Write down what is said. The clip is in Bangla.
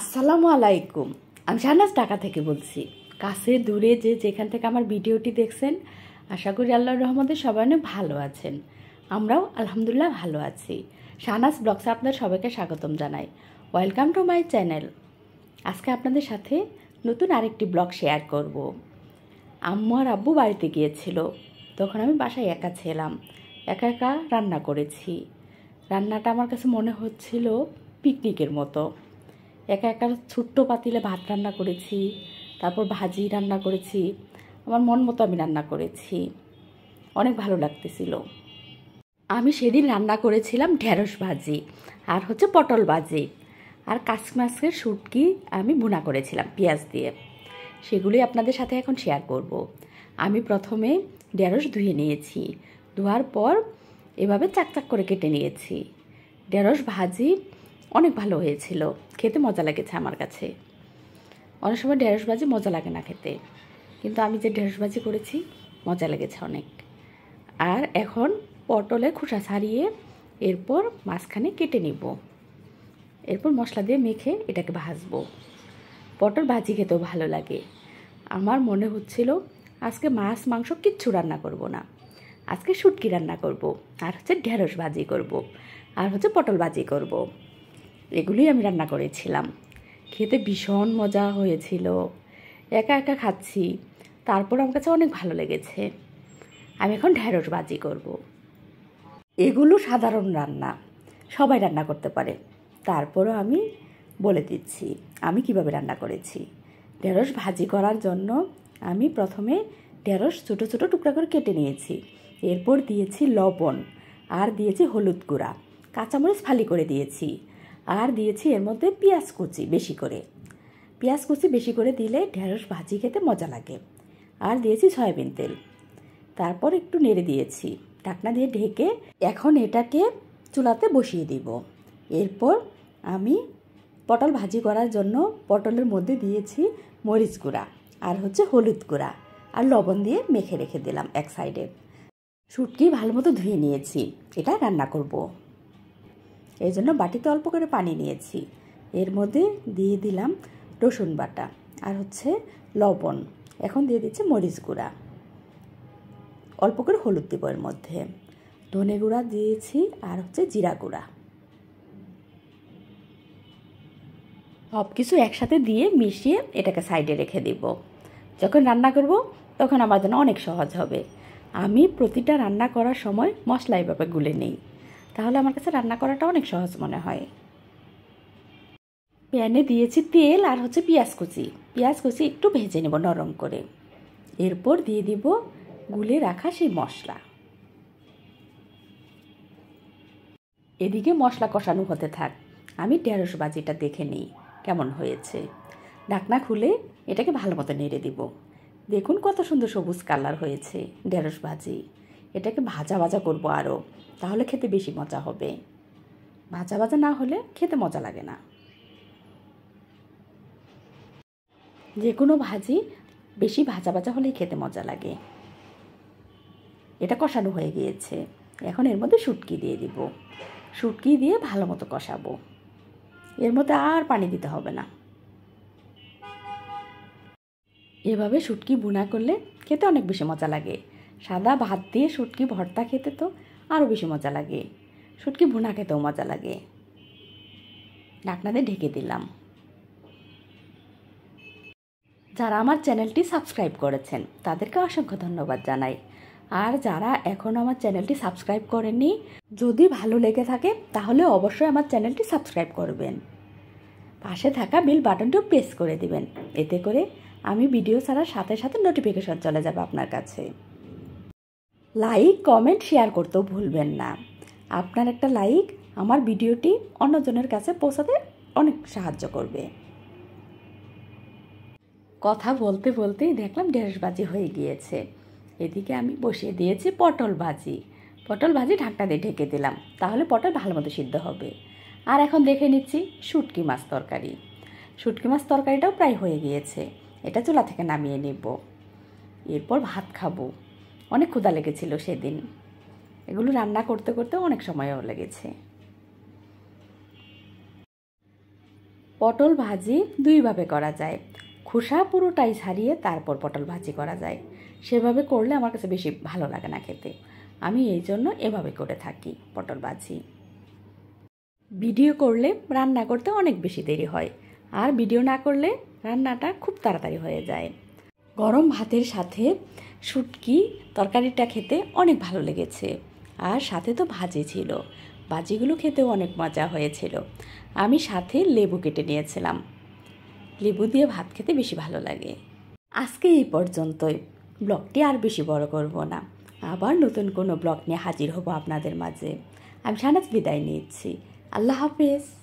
আসসালামু আলাইকুম। আমি শাহনাজ ঢাকা থেকে বলছি। কাছে দূরে যেখান থেকে আমার ভিডিওটি দেখছেন, আশা করি আল্লাহর রহমতে সবাই অনেক ভালো আছেন। আমরাও আলহামদুলিল্লাহ ভালো আছি। শাহনাজ ব্লগসে আপনাদের সবাইকে স্বাগতম জানাই। Welcome to my channel. আজকে আপনাদের সাথে নতুন আরেকটি ব্লগ শেয়ার করব। আম্মু আর আব্বু বাড়িতে গিয়েছিল, তখন আমি বাসায় একা ছিলাম। একা একা রান্না করেছি। রান্নাটা আমার কাছে মনে হচ্ছিল পিকনিকের মতো। একা একা ছোট্ট পাতিলে ভাত রান্না করেছি, তারপর ভাজি রান্না করেছি। আমার মন মতো আমি রান্না করেছি, অনেক ভালো লাগতেছিল। আমি সেদিন রান্না করেছিলাম ঢেঁড়স ভাজি আর পটল ভাজি, আর কাঁচ মাছের শুটকি আমি ভুনা করেছিলাম পেঁয়াজ দিয়ে। সেগুলি আপনাদের সাথে এখন শেয়ার করব। আমি প্রথমে ঢেঁড়স ধুয়ে নিয়েছি, ধোয়ার পর এভাবে চাকচাক করে কেটে নিয়েছি। ঢেঁড়স ভাজি অনেক ভালো হয়েছিল, খেতে মজা লেগেছে আমার কাছে। অনেক সময় ঢেঁড়স ভাজি মজা লাগে না খেতে, কিন্তু আমি যে ঢেঁড়স ভাজি করেছি মজা লেগেছে অনেক। আর এখন পটলের খোসা ছাড়িয়ে এরপর মাঝখানে কেটে নিব, এরপর মশলা দিয়ে মেখে এটাকে ভাজবো। পটল ভাজি খেতেও ভালো লাগে। আমার মনে হচ্ছিল আজকে মাছ মাংস কিচ্ছু রান্না করব না, আজকে শুটকি রান্না করব, আর ঢেঁড়স ভাজি করব, আর পটল ভাজি করব। এগুলোই আমি রান্না করেছিলাম। খেতে ভীষণ মজা হয়েছিল। একা একা খাচ্ছি, তারপর আমার কাছে অনেক ভালো লেগেছে। আমি এখন ঢেঁড়স ভাজি করব। এগুলো সাধারণ রান্না, সবাই রান্না করতে পারে। তারপরও আমি বলে দিচ্ছি আমি কিভাবে রান্না করেছি। ঢেঁড়স ভাজি করার জন্য আমি প্রথমে ঢেঁড়স ছোটো ছোটো টুকরা করে কেটে নিয়েছি। এরপর দিয়েছি লবণ, আর দিয়েছি হলুদ গুঁড়া, কাঁচামরিচ ফালি করে দিয়েছি, আর দিয়েছি এর মধ্যে পেঁয়াজ কুচি বেশি করে। পেঁয়াজ কুচি বেশি করে দিলে ঢেঁড়স ভাজি খেতে মজা লাগে। আর দিয়েছি সয়াবিন তেল। তারপর একটু নেড়ে দিয়েছি, ঢাকনা দিয়ে ঢেকে এখন এটাকে চুলাতে বসিয়ে দিব। এরপর আমি পটল ভাজি করার জন্য পটলের মধ্যে দিয়েছি মরিচ গুঁড়া, আর হলুদ গুঁড়া, আর লবণ দিয়ে মেখে রেখে দিলাম এক সাইডে। শুটকি ভালো মতো ধুয়ে নিয়েছি, এটা রান্না করব। এই জন্য বাটিতে অল্প করে পানি নিয়েছি। এর মধ্যে দিয়ে দিলাম রসুন বাটা, আর লবণ। এখন দিয়ে দিচ্ছি মরিচ গুঁড়া, অল্প করে হলুদ দেব এর মধ্যে। ধনে গুঁড়া দিয়েছি, আর জিরা গুঁড়া। সব কিছু একসাথে দিয়ে মিশিয়ে এটাকে সাইডে রেখে দিব। যখন রান্না করব তখন আমার জন্য অনেক সহজ হবে। আমি প্রতিটা রান্না করার সময় মশলা এভাবে গুলে নিই, তাহলে আমার কাছে রান্না করাটা অনেক সহজ মনে হয়। প্যানে দিয়েছি তেল, আর পেঁয়াজ কুচি। পেঁয়াজ কুচি একটু ভেজে নেব নরম করে। এরপর দিয়ে দিব গুলে রাখা সেই মশলা। এদিকে মশলা কষানো হতে থাক, আমি ঢেঁড়স ভাজিটা দেখে নিই কেমন হয়েছে। ঢাকনা খুলে এটাকে ভালো মতো নেড়ে দিব। দেখুন কত সুন্দর সবুজ কালার হয়েছে ঢেঁড়স ভাজি। এটাকে ভাজা ভাজা করব আরও, তাহলে খেতে বেশি মজা হবে। ভাজা ভাজা না হলে খেতে মজা লাগে না। যে কোনো ভাজি বেশি ভাজা ভাজা হলেই খেতে মজা লাগে। এটা কষানো হয়ে গিয়েছে, এখন এর মধ্যে শুটকি দিয়ে দিব। শুটকি দিয়ে ভালো মতো কষাবো। এর মধ্যে আর পানি দিতে হবে না। এভাবে শুটকি ভুনা করলে খেতে অনেক বেশি মজা লাগে। সাদা ভাত দিয়ে শুটকি ভর্তা খেতে তো আরও বেশি মজা লাগে। শুটকি ভুনা খেতেও মজা লাগে। ঢাকনা দিয়ে ঢেকে দিলাম। যারা আমার চ্যানেলটি সাবস্ক্রাইব করেছেন তাদেরকে অসংখ্য ধন্যবাদ জানাই। আর যারা এখনও আমার চ্যানেলটি সাবস্ক্রাইব করেননি, যদি ভালো লেগে থাকে তাহলে অবশ্যই আমার চ্যানেলটি সাবস্ক্রাইব করবেন। পাশে থাকা বেল বাটনটিও প্রেস করে দিবেন, এতে করে আমি ভিডিও ছাড়ার সাথে সাথে নোটিফিকেশন চলে যাবে আপনার কাছে। লাইক, কমেন্ট, শেয়ার করতেও ভুলবেন না। আপনার একটা লাইক আমার ভিডিওটি অন্যজনের কাছে পৌঁছাতে অনেক সাহায্য করবে। কথা বলতে বলতেই দেখলাম ঢেঁড়স ভাজি হয়ে গিয়েছে। এদিকে আমি বসিয়ে দিয়েছি পটল ভাজি। পটল ভাজি ঢাকনা দিয়ে ঢেকে দিলাম, তাহলে পটল ভালো মতো সিদ্ধ হবে। আর এখন দেখে নিচ্ছি শুটকি মাছ তরকারি। শুটকি মাছ তরকারিটাও প্রায় হয়ে গিয়েছে, এটা চুলা থেকে নামিয়ে নেব। এরপর ভাত খাবো। অনেক ক্ষুধা লেগেছিল সেদিন, এগুলো রান্না করতে করতে অনেক সময়ও লেগেছে। পটল ভাজি দুইভাবে করা যায়। খোসা পুরোটাই ছাড়িয়ে তারপর পটল ভাজি করা যায়। সেভাবে করলে আমার কাছে বেশি ভালো লাগে না খেতে। আমি এই জন্য এভাবে করে থাকি পটল ভাজি। ভিডিও করলে রান্না করতে অনেক বেশি দেরি হয়, আর ভিডিও না করলে রান্নাটা খুব তাড়াতাড়ি হয়ে যায়। গরম ভাতের সাথে শুটকি তরকারিটা খেতে অনেক ভালো লেগেছে, আর সাথে তো ভাজি ছিল। ভাজিগুলো খেতেও অনেক মজা হয়েছিল। আমি সাথে লেবু কেটে নিয়েছিলাম। লেবু দিয়ে ভাত খেতে বেশি ভালো লাগে। আজকে এই পর্যন্তই। ব্লগটি আর বেশি বড় করব না। আবার নতুন কোনো ব্লগ নিয়ে হাজির হব আপনাদের মাঝে। আমি শাহনাজ বিদায় নিচ্ছি। আল্লাহ হাফেজ।